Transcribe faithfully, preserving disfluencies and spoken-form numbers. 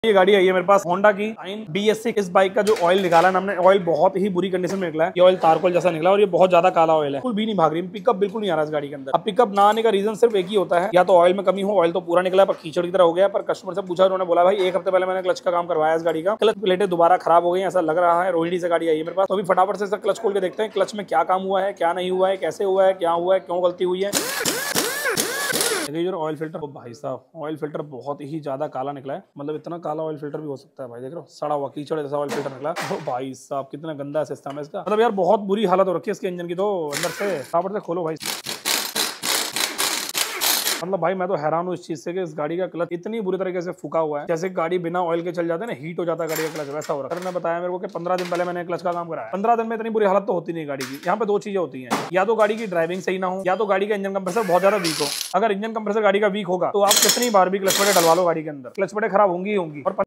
ये गाड़ी आई है मेरे पास होंडा की नाइन डी एस सिक्स। इस बाइक का जो ऑयल निकाला है हमने, ऑयल बहुत ही बुरी कंडीशन में निकला है। ये ऑयल तारकोल जैसा निकला और ये बहुत ज्यादा काला ऑयल है, बिल्कुल भी नहीं भाग रही, पिकअप बिल्कुल नहीं आ रहा इस गाड़ी के अंदर। अब पिकअप ना आने का रीजन सिर्फ एक ही होता है, या तो ऑयल में कमी हो, ऑयल तो पूरा निकला पर कीचड़ की तरह हो गया। पर कस्टमर से पूछा, उन्होंने बोला भाई एक हफ्ते पहले मैंने क्लच का काम करवाया इस गाड़ी का, क्लच प्लेटें दोबारा खराब हो गई ऐसा लग रहा है। रोहिणी से गाड़ी आई है मेरे पास, तो अभी फटाफट से क्लच खोल के देखते हैं क्लच में क्या काम हुआ है, क्या नहीं हुआ है, कैसे हुआ है, क्या हुआ है, क्यों गलती हुई है। ऑयल फिल्टर, भाई साहब ऑयल फिल्टर बहुत ही ज्यादा काला निकला है, मतलब इतना काला ऑयल फिल्टर भी हो सकता है भाई, देख रहे हो सड़ा हुआ कीचड़ जैसा ऑयल फिल्टर निकला। तो भाई साहब कितना गंदा सिस्टम है इसका, मतलब यार बहुत बुरी हालत हो रखी है इसके इंजन की। तो अंदर से फटाफट से खोलो भाई। मतलब भाई मैं तो हैरान हूँ इस चीज से कि इस गाड़ी का क्लच इतनी बुरी तरीके से फूका हुआ है, जैसे गाड़ी बिना ऑयल के चल जाते हैं ना, हीट हो जाता है गाड़ी का क्लच, वैसा हो रहा है। ने बताया मेरे को कि पंद्रह दिन पहले मैंने क्लच का काम कराया, पंद्रह दिन में इतनी बुरी हालत तो होती नहीं गाड़ी की। यहाँ पे दो चीजें होती हैं, या तो गाड़ी की ड्राइविंग सही ना हो, या तो गाड़ी का इंजन कंप्रेसर बहुत ज्यादा वीक हो। अगर इंजन कंप्रेसर गाड़ी का वीक होगा तो आप कितनी बार भी क्लच प्लेट डलवा लो, गाड़ी के अंदर क्लच प्लेट खराब होंगी ही होंगी। और